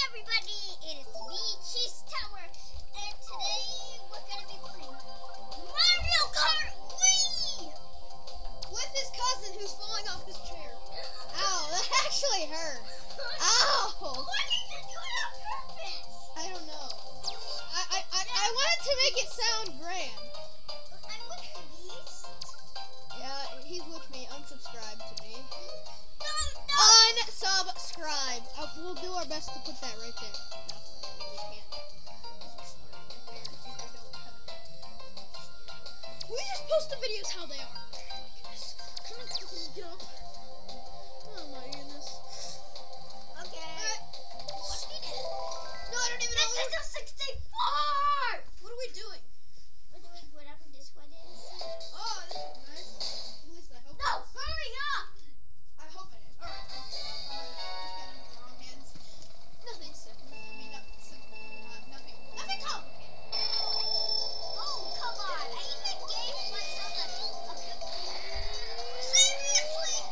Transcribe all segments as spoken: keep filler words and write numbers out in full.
everybody, it is me, Cheese Tower, and today we're gonna be playing Mario Kart Wii with his cousin who's falling off his chair. Ow, that actually hurt. Ow! Why did you do it on purpose? I don't know. I I I, I wanted to make it sound grand. I'm with the beast. Yeah, he's with me. Unsubscribe to me. No, no. Unsubscribe. Uh, we'll do our best to put that right there. No, we can't. We just post the videos how they are. Come on, jump. Oh my goodness. Okay. Alright. What did it? No, I don't even know. Nintendo sixty-four! What are we doing? We're doing whatever this one is. Oh, this is nice. At least I hope. No, hurry up! I hope it is. Alright. Alright. Just got into the wrong hands. Nothing simple. I mean, nothing simple. Uh, nothing. Nothing complicated. Oh, come on. I even gave myself a, a good... Seriously?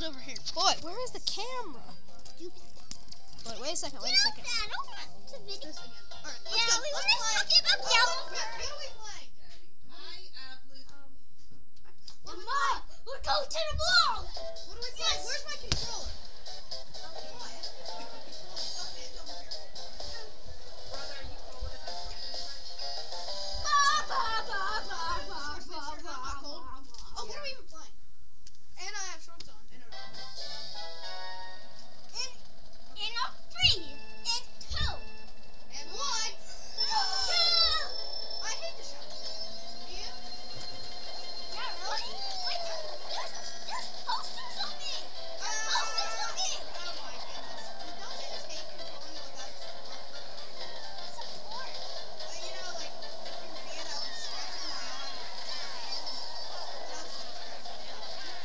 camera's over here. Boy, where is the camera? Stupid. Wait, wait a second, wait a second. I don't want to video. This again. All right, let's Yeah, go. we Let's were play. talking about Oh, Yellow what Bird. are we playing? The mall. We're going to the mall. What are we playing? Yes. Where's my controller? Okay. Okay, it's over here. Ba, ba, ba, ba, ba, Source, make sure ba, I'm not cold. ba, ba, Oh, what are we even playing? And I have shorts on. And a In, in a three, and two, And one. two. I hate the shot. Do you? Yeah, really? Wait, there's, there's posters of me. There's posters of me. Oh my goodness. Don't you just hate controlling without support? Support. Uh, you know, like, if your hand, I was scratching my arm. What else was I scratching?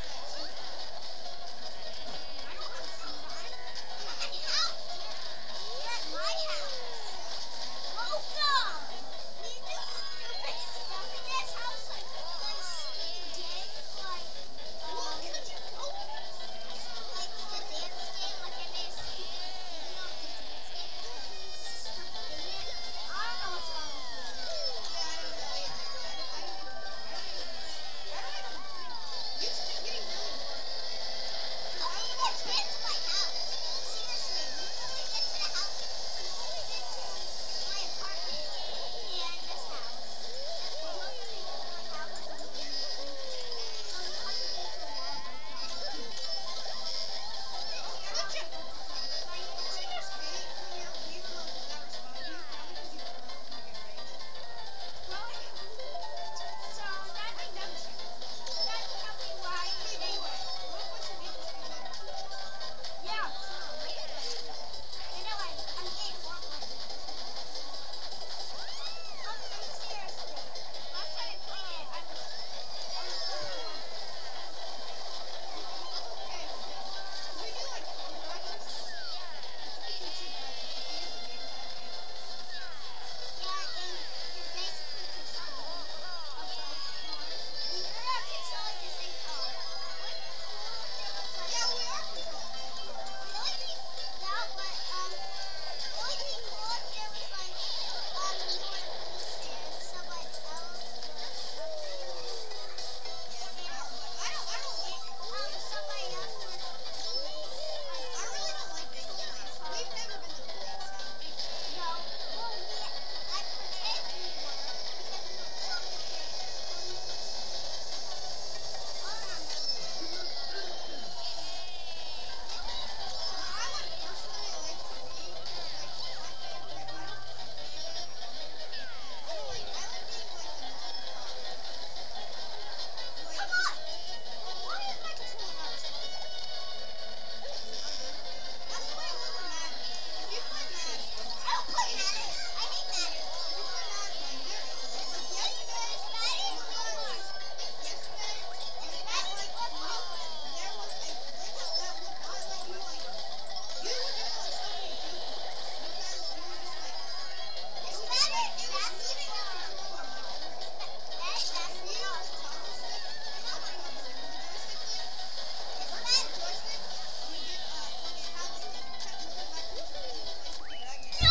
I don't have shoes on. My house. You're at my house. Welcome. We do stupid stuff in this house, like like stupid games, like Well, um, could you go? like the dance game. Like I made a stupid video of the dance game. It's a stupid idiot. I don't know what's wrong with me. Yeah, I don't know either. I don't, I don't even, I don't even, I don't even, YouTube is getting really boring. How do you get into my house? Seriously, we only get to the house. We only get to my apartment and this house. We don't really go to my house or something. So we have to go to a wall. Don't you, don't you just hate when your leave will not respond to you? Probably because you grow up and you get rage. So that's, I never share. that's probably why. Hey, by the way, what if some interesting like, Yeah, so. You know, I'm, I'm getting horrible at this. Um, I'm seriously. Last time I played it, I was, I was so horrible. okay, because we do like car drivers. It's not too bad. If you use the gamepad and Yeah, and you're basically controlling a both cars. You're not controlling the same car. Wouldn't it be cool if there was like yeah, we are controlling the car. it would be that, but um, it would be cool if there was like um more boost and someone else or something. Yeah, but I don't, I don't like it. Um, somebody else was police. I really don't like being the police. We've never been the police, have we? No, well, we I pretend we were because we were so prepared. Police was. Oh, no, no. I would personally like to be like my favorite. I don't. I don't like. I like being like the non-cop. Like, Come on! why is my controller not responding? That's the way it was in Madden. If you play Madden, I don't play Madden. I hate Madden. if you play Madden, like there, like yesterday, Is Madden it or was yesterday. It felt like you, there was a glitch that would not let you like. You were doing like so many dupes because you were just like. Is It was Madden it was moving your controller like over. That, If that's you use the toggle stick, not the toggle stick, but the joystick thing, Is or Madden. the joystick, when you get uh when it had like it kept moving back to its original place to get that game. No!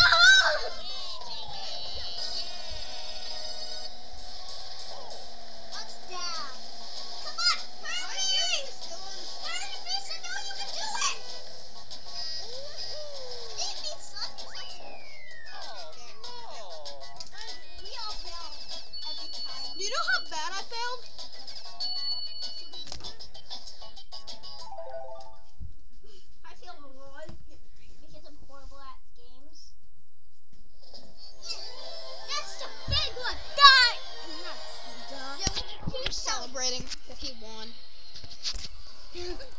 What's down? Come on, My hurry! series is still on. Hurry, Lisa, no, you can do it! It means something, something. We all fail every time. Do you know how bad I failed? I feel annoyed because I'm horrible at games. That's the big one! Die! Not duh. Yeah, we're celebrating that he won.